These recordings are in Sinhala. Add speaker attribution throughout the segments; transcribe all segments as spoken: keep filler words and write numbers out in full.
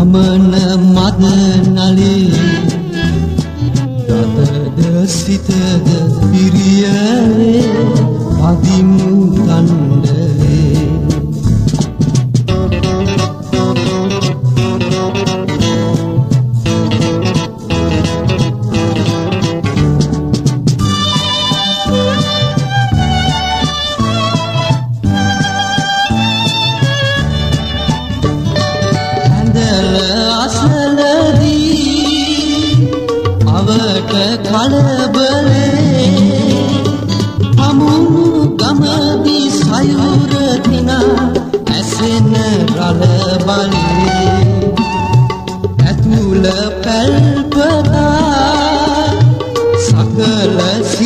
Speaker 1: අමන මද නලේ රතද සිතද පිරියලේ පදිමු කණ්ඩලේ කලබලේ අමුණු ගමදි සයුර දිනා ඇසෙන රළ බලේ ඇතුළ පැල්පතා සකල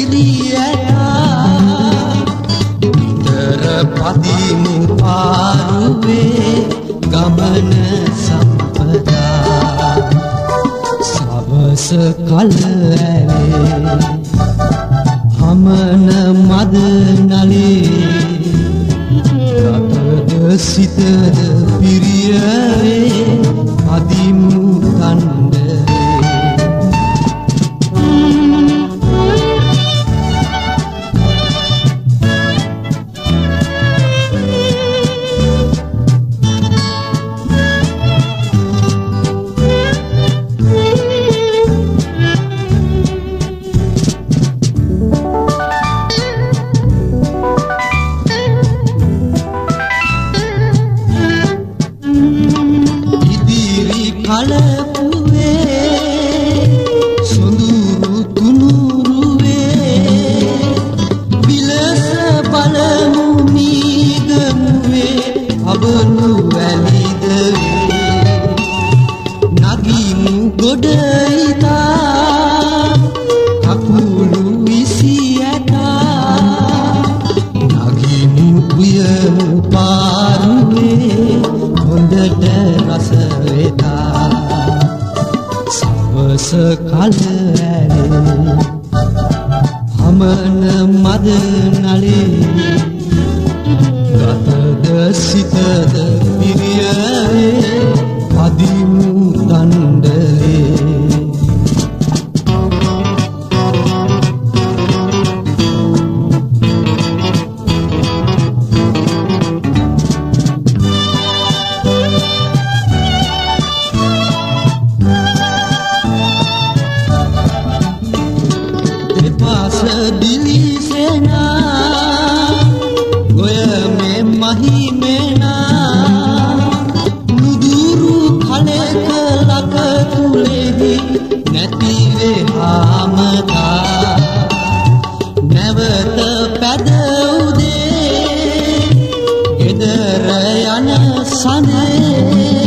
Speaker 1: සිරියතා විතර පදිමු පාරුවේ ගමන සම්පදා සවස කල අමන මද නලේ රතද සිතද පිරියලේ පදිමු කණ්ඩලේ කලපුවේ සොඳුරු තුනුරුවේ විලස බලමු මීගමුවේ අබනු වැලිදවේ නගිමු ගොඩ ඉතා කකුළු විසි ඇතා නගිමු උයමු පාරුවේ හොඳට රස වෙතා සවස කල ඇලේ අමන මද නලේ ගතද සිතද පිරියලේ පදිමු කණ්ඩලේ दिलिसेना गोय में महिमेना नुदुरु खलेक लक तुलेहि නැතිවේ ආමදා නැවත පැද උදේ ගෙදර යන සනේ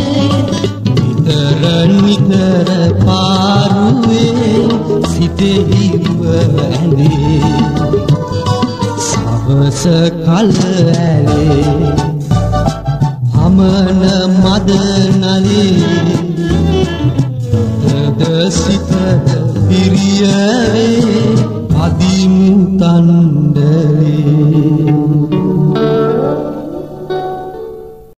Speaker 1: නිතර නිතර පාරුවේ සිතෙහි ඇඳේ සවස කල ඇලේ අමන මද නලේ රතද සිතද පිරියලේ